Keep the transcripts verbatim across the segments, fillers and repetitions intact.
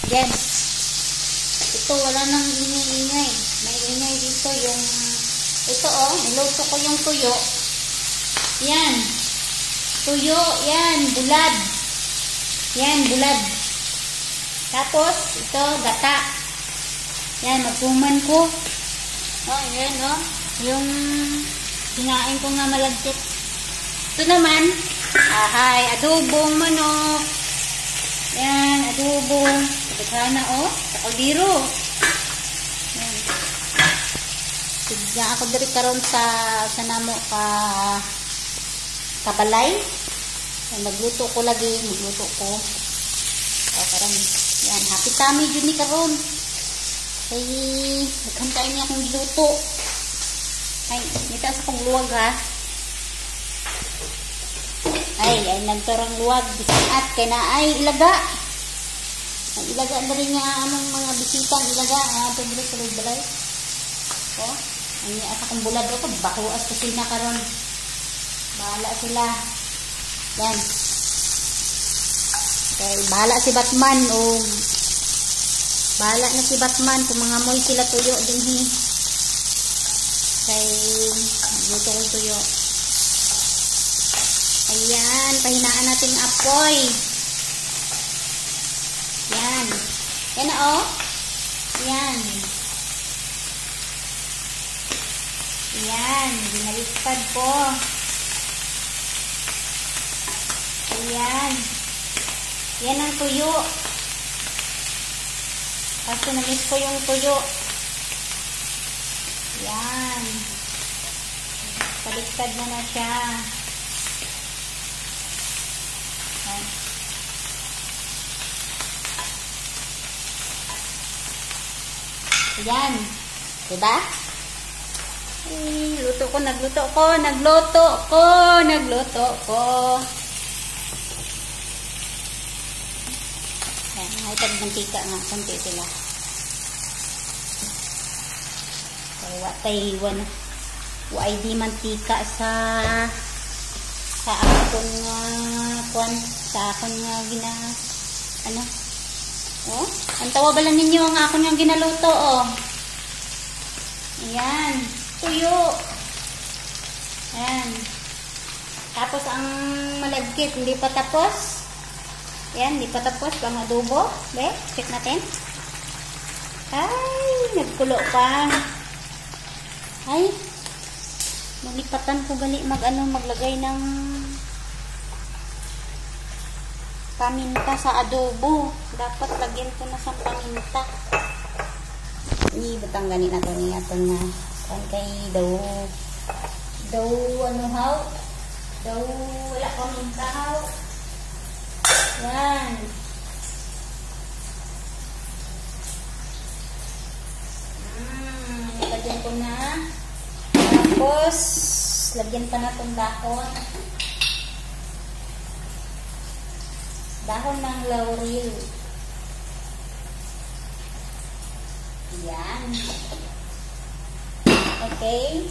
Yan. Ito, wala nang ingay-ingay. May ingay dito yung, ito oh, niluto ko yung tuyo. Yan. Tuyo, yan, bulad. Yan, bulad. Tapos, ito, gata. Yan, magkuman ko. Oh, yan oh. Yung hinain ko nga malagkit. Ito naman, ahay, adobong manok. Yan, adobong. Sana oh, sa kaldero. Yan. Tignan ako diri karon sa sa namo ka kabalay. Yan, magluto ko lagi, magluto ko. O karon, yan, happy tummy jud ni karon. Ay, nagkantayin niya akong giluto. Ay, nita sa kong luwag ha. Ay, ay nagturang luwag bisan at kay na ay ilaga. Ang ilaga na rin nga among mga bisitang ilaga. Ah, pagdito sa balay. O, ang asa kong bulad o, bakuas kasi na karon. Bahala sila. Yan. Okay, bahala si Batman o bahala na si Batman kung mga moy sila tuyo din hi. Kay magluto ko tuyo. Ayan, pahinaan natin ang apoy. Yan. Yan na oh. Yan. Yan, binaliktad ko. Ayan. Yan ang tuyo. Kasi na-miss ko yung tuyo. Yan. Baliktad na na siya. Yan. Yan. Diba? Ay, luto ko, nagluto ko, nagluto ko, nagluto ko. Yan, may tag-mantika nga, kunti sila. So, watay, wan, wai di mantika sa sa akong uh, kwan, sa akong uh, gina, ano, oh, ang tawa ba lang ninyo ang akong yung ginaluto, oh. Ayan, tuyo. Ayan. Tapos ang malagkit, hindi pa tapos. Ayan, hindi pa tapos. Pang adobo. Be, check natin. Ay, nagkulo pa. Ay, malipatan ko gali mag, ano, maglagay ng paminta sa adobo. Dapat lagyan ko na sa paminta. Ini betang gani na to niya to na kan kay daw daw ano haw daw wala pa minta haw. Yan. Hmm, lagyan ko na. Tapos lagyan pa na tong dahon. Dahon ng laurel. Yan. Okay.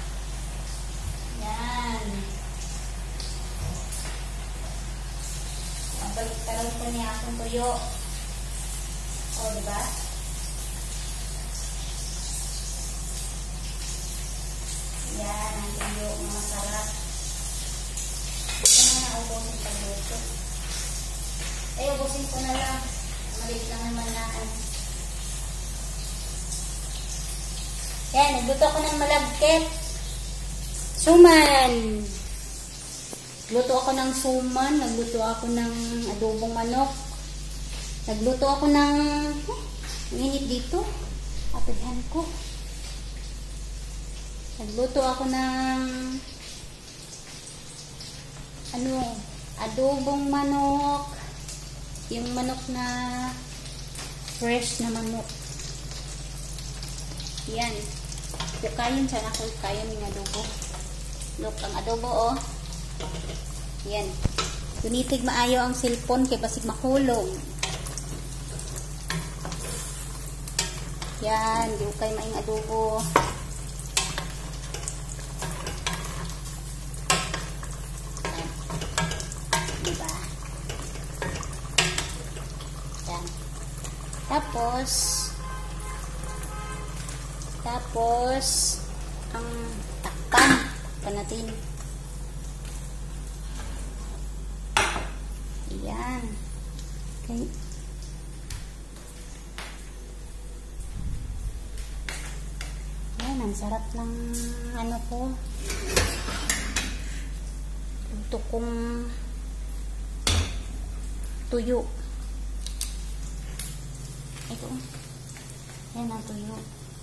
Yan. Balik-talag ko niya akong tuyo. O, diba? Yan, ang tuyo, mga masarap. Ito na naubusin pa dito. Ay, ubusin ko na lang. Maliit lang naman na ano. Yan, nagluto ako ng malagkit. Suman. Nagluto ako ng suman. Nagluto ako ng adobong manok. Nagluto ako ng... Oh, init dito. Apidhan ko. Nagluto ako ng... Ano? Adobong manok. Yung manok na... Fresh na manok. Yan. Kayin sana ako kayin ng adobo. Look, ang adobo oh. Yan. Gunitig maayo ang cellphone kay basig makulong. Yan, di kay maing adobo. Yan. Diba? Yan. Tapos, tapos, ang takpan. Takpan natin. Ayan. Okay. Ayan, ang sarap ng ano ko. Ito kong tuyo. Ito. Ayan ang tuyo.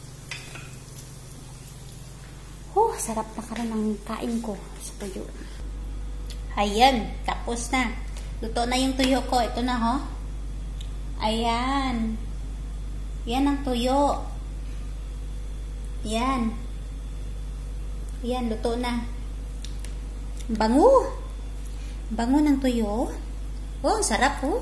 Oh, sarap na karon ng kain ko sa tuyo. Ayan, tapos na. Luto na yung tuyo ko. Ito na, ho. Ayan. Yan ang tuyo. Yan. Yan, luto na. Bango. Bango ng tuyo. Oh, sarap, oh.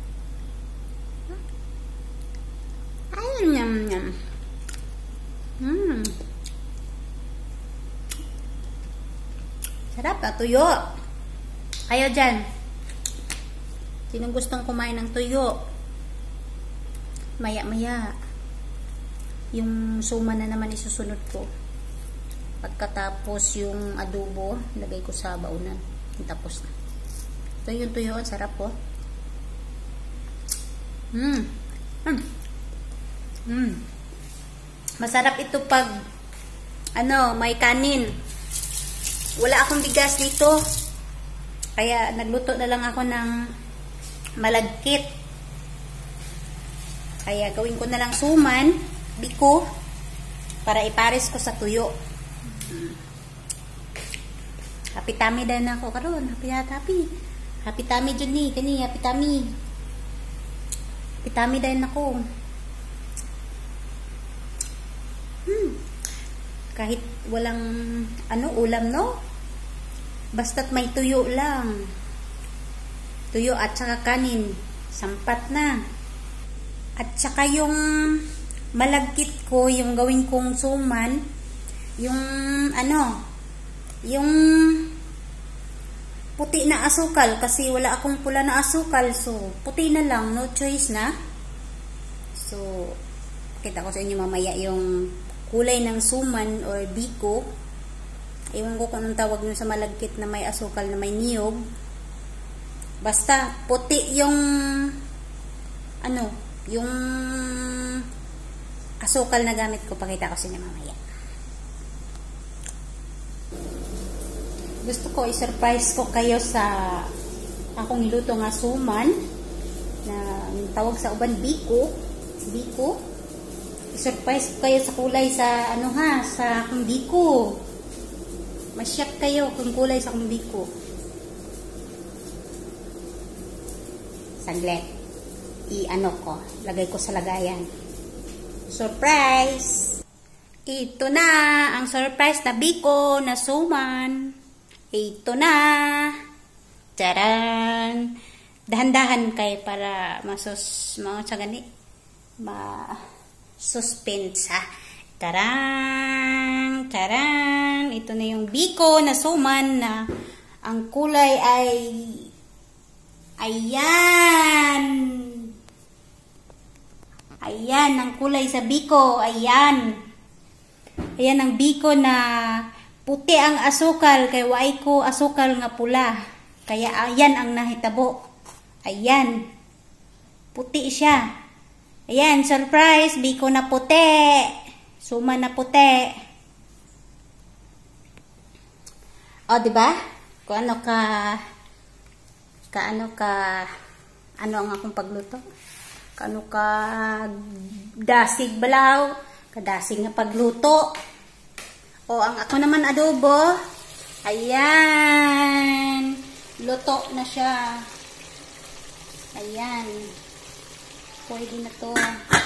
Ayun, yum, yum. Hmm. Sarap, ah, tuyo. Kayo dyan. Sinong gustong kumain ng tuyo? Maya-maya. Yung suma na naman isusunod ko. Pagkatapos yung adobo, lagay ko sa baunan. Tapos na. Ito yung tuyo. Sarap po. Mmm. Mm. Mm. Masarap ito pag ano, may kanin. Wala akong bigas dito. Kaya nagluto na lang ako ng malagkit. Kaya gawin ko na lang suman, biko, para ipares ko sa tuyo. Happy tummy din ako karon. Happy happy. Happy tummy dyan ni. Kani, happy tummy. Happy tummy din ako. Hmm. Kahit walang ano, ulam, no? Basta't may tuyo lang. Tuyo at saka kanin. Sampat na. At saka yung malagkit ko, yung gawin kong suman, yung ano, yung puti na asukal, kasi wala akong pula na asukal, so puti na lang, no choice na. So, kita ko sa inyo mamaya yung kulay ng suman or biko. Ewan ko kung anong tawag nyo sa malagkit na may asukal, na may niyog. Basta, puti yung ano, yung asukal na gamit ko. Pakita ko sa inyo mamaya. Gusto ko i-surprise ko kayo sa akong niluto nga suman na tawag sa uban biko. Biko. I-surprise ko kayo sa kulay sa ano ha, sa akong biko. Masyak kayo kung kulay sa akong biko. Saglit. I-ano ko. Lagay ko sa lagayan. Surprise! Ito na ang surprise na biko na suman. Ito na. Charan! Dahan-dahan kayo para masus... mga sagani. Ma-suspense ha. Tarang! Tarang! Ito na yung biko na suman na ang kulay ay ayan! Ayan ang kulay sa biko. Ayan. Ayan ang biko na puti ang asukal. Kaya waay ko asukal nga pula. Kaya ayan ang nahitabo. Ayan. Puti siya. Ayan, surprise. Biko na puti. Suma na puti. O, diba? Kung ano ka, kaano ka, ano ang akong pagluto? Kaano ka, dasig balaw, kadasig nga pagluto. O, ang ako naman adobo, ayan, luto na siya. Ayan, pwede na to.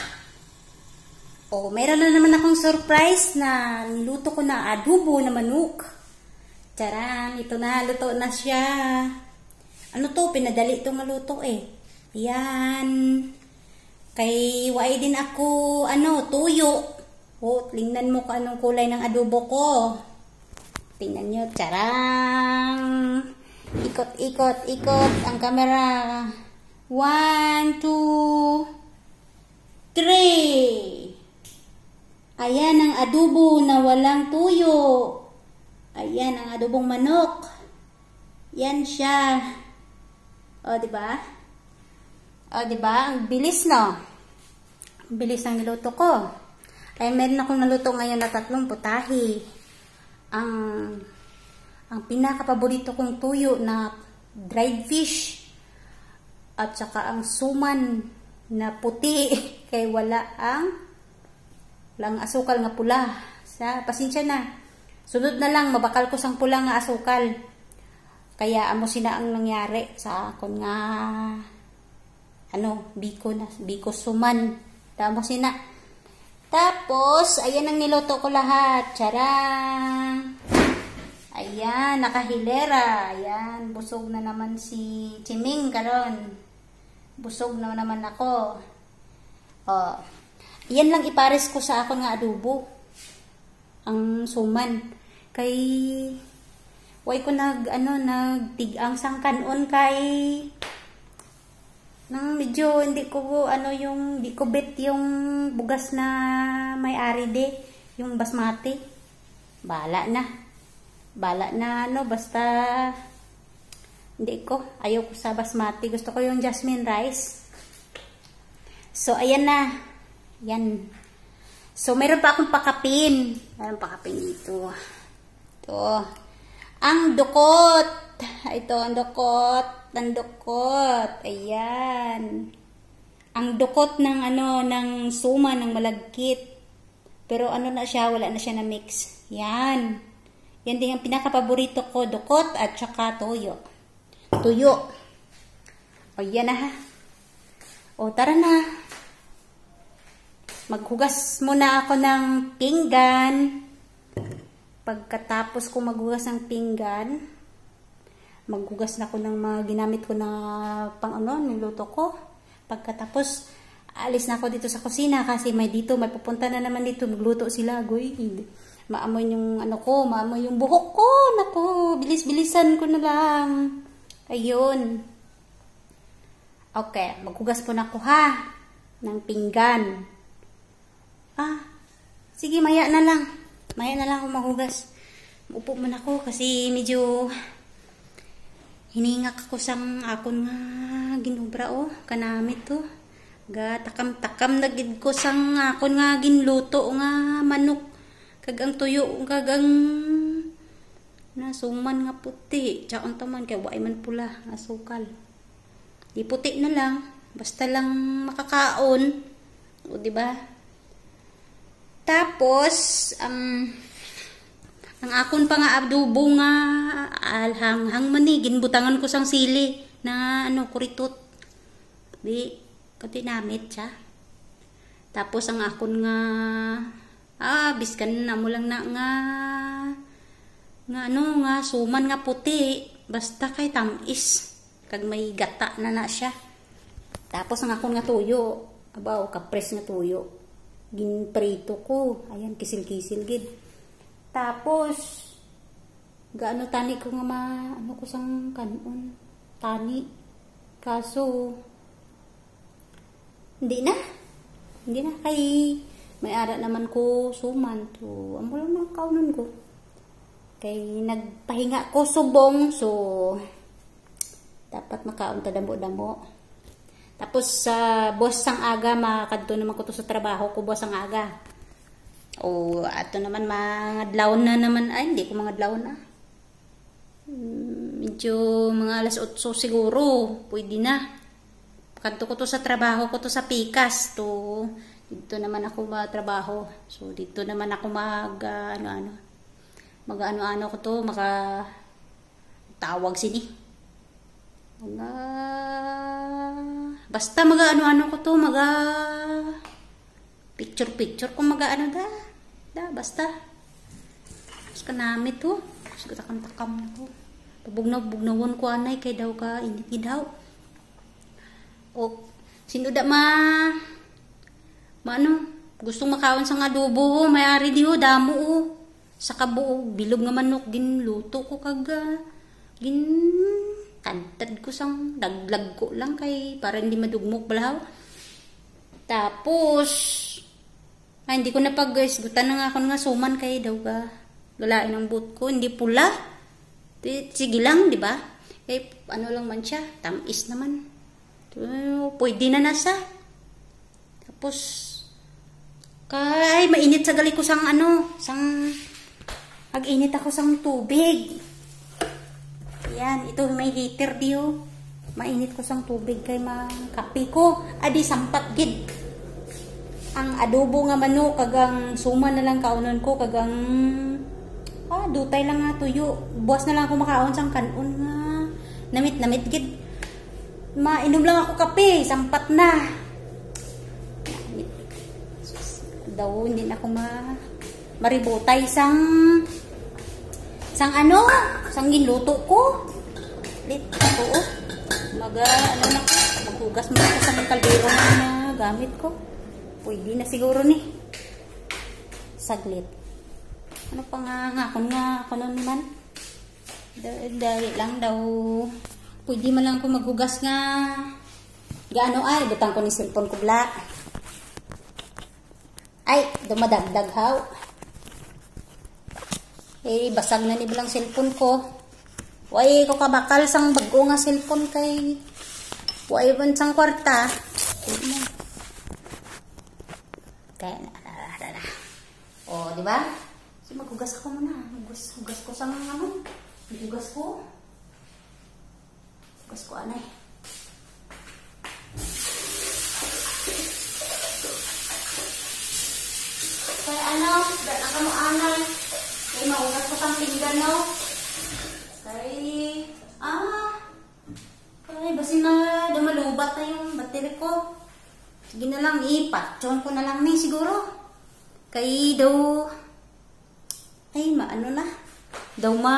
O, meron na naman akong surprise na niluto ko na adobo na manok. Charan, ito na, luto na siya. Ano to, pinadali ito nga luto eh. Ayan. Kay waay din ako, ano, tuyo. O, tingnan mo kung anong kulay ng adobo ko. Tingnan nyo, charang. Ikot, ikot, ikot ang camera. One, two. three. Ayan ang adobo na walang tuyo. Ayan ang adobong manok. Yan siya. O, diba? O, diba? Ang bilis, no? Ang bilis ang niluto ko. Ay, meron akong naluto ngayon na tatlong putahe. Ang, ang pinaka-paborito kong tuyo na dried fish. At saka ang suman na puti. Kaya wala ang lang asukal nga pula. Sa, pasensya na. Sunod na lang, mabakal ko sang pula nga asukal. Kaya amo sina ang nangyari sa akon nga ano, biko na, biko suman. Tamo sina. Tapos, ayan ang niluto ko lahat. Charang! Ayan, nakahilera. Ayan, busog na naman si Chiming karon. Busog na naman ako. Oh. Yan lang ipares ko sa akon nga adobo. Ang suman. Kay way ko nag ano nagtigang sang kanon kay nang medyo hindi ko ano yung di ko bet yung bugas na may-ari de, yung basmati. Bala na. Bala na ano basta hindi ko ayaw ko sa basmati. Gusto ko yung jasmine rice. So ayan na. Yan. So, meron pa akong pakapin. Meron pakapin dito. Ito. Ang dukot. Ito, ang dukot. Ang dukot. Ayan. Ang dukot ng ano, ng suma, ng malagkit. Pero ano na siya, wala na siya na mix. Yan. Yan din ang pinaka-paborito ko. Dukot at saka toyo. Tuyo. O, yan na ha. O, tara na. Maghugas muna ako ng pinggan. Pagkatapos ko maghugas ng pinggan, maghugas na ako ng mga ginamit ko na pang ano, niluto ko. Pagkatapos, alis na ako dito sa kusina kasi may dito, may pupunta na naman dito. Magluto sila, goy. Maamoy yung ano ko, maamoy yung buhok ko. Naku, bilis-bilisan ko na lang. Ayun. Okay, maghugas po na ako ha, ng pinggan. Ah, sige, maya na lang. Maya na lang ako maghugas. Upo man ako kasi medyo hiningak ako sang akon nga ginubra o. Kanamit to. Ga takam-takam na gid ko sang akon nga ginluto nga manok. Kagang tuyo, kagang nasuman nga puti. Tsaon taman kaya waay man pula, asukal. Di puti na lang. Basta lang makakaon. O, diba? Tapos, um, ang akon pa nga adobo nga alhanghang manigin, butangan ko sang sili na ano, kuritot. Di, kasi namit siya. Tapos, ang akon nga, ah, biskan na mo lang na nga, nga ano, nga suman nga puti. Basta kay tamis. Kag may gata na na siya. Tapos, ang akon nga tuyo. Abaw, kapres nga tuyo. Ginprito ko. Ayan, kisil-kisil gid. Tapos, gaano tani ko nga ma, ano ko sang kanon. Tani. Kaso, hindi na. Hindi na kay, may ara naman ko suman. So, amo lang mga kaunan ko. Kay, nagpahinga ko subong. So, dapat makaon ta damo-damo. Tapos sa uh, boss sang aga, makadto naman ko to sa trabaho ko, boss sang aga. O ato naman mga adlaw na naman, ay hindi ko mga adlaw na. Hmm, medyo mga alas otso siguro, pwede na. Kadto ko to sa trabaho ko to sa Pikas to. Dito naman ako matrabaho. So dito naman ako mag uh, ano-ano. Mag ano-ano ko to, maka tawag sini. Mga basta maga ano-ano ko to, maga picture-picture kung maga ano da. Da, basta. Mas kanamit to. Mas takam-takam na ko. Pabugnaw-bugnawon ko anay kay daw ka init daw. O sino da ma maano gustong makaon sa adobo, may-ari di ho damo o. Sa kabuo bilog nga manok ginluto ko kaga gin tantad ko sang daglag ko lang kay para hindi madugmok balaw. Tapos, ay, hindi ko na pag guys, gutan na nga ako nga suman kay daw ga. Lalain ang boot ko, hindi pula. Sige lang, di ba? Eh, ano lang man siya, tamis naman. So, pwede na nasa. Tapos, kay, mainit sa gali ko sang ano, sang, ag-init ako sang tubig. Yan, ito may heater diyo. Mainit ko sang tubig kay makapi ko. Adi sampat gid. Ang adobo nga manok kagang suman na lang kaunon ko kagang ah dutay lang nga tuyo. Buwas na lang ako makaon sang kanon nga. Namit-namit gid. Mainom lang ako kape, sampat na. Daw hindi na ako ma maribotay sang sang ano, sang ginluto ko. Lit ako. Maga ano na ko, maghugas mo ako sa kaldero na gamit ko. Pwede na siguro ni. Saglit. Ano pa nga nga kung nga ako nun man. Dahil lang daw. Pwede man lang ako maghugas nga. Gaano ay, butang ko ni cellphone ko bla. Ay, dumadagdag haw. Eh, basag na ni bilang cellphone ko. Way ko kabakal sang bago nga cellphone kay. Way man sang kwarta. Kaya na, na, na, na. O, di ba? So, maghugas ako muna. Maghugas, hugas ko sang ano. Maghugas ko. Hugas ko anay. Kaya ano, dahil ang kamo anay. Kaya mahugas ko sang pinggan, no? Kaya, ah, kaya basi na dumalubat na yung battery ko. Sige na lang, ipatson ko na lang may siguro. Kay daw, ay maano na, daw ma,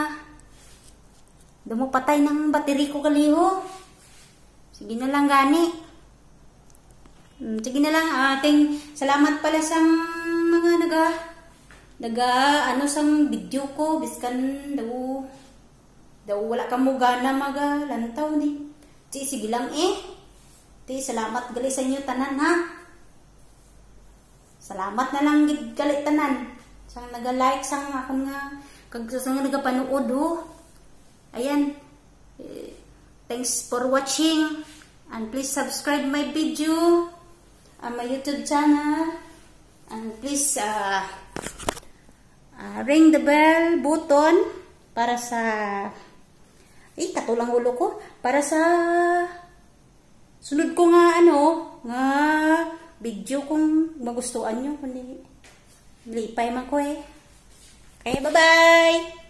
daw mo patay ng battery ko kaliho. Sige na lang gani. Hmm, sige na lang, ating salamat pala sa mga naga, naga, ano sang video ko, biskan daw, daw wala kang mugana maga, lantaw ni. Sige, sige lang eh. Ti, salamat gali sa inyo tanan ha. Salamat na lang gid gali tanan. Sang naga-like sang akon nga kag sang nagapanood ho. Ayan. Eh, thanks for watching and please subscribe my video on my YouTube channel and please uh, uh, ring the bell button para sa eh katulang ulo ko para sa sunod ko nga ano, nga video kung magustuhan nyo, kundi lipay man ko eh. Okay, bye-bye!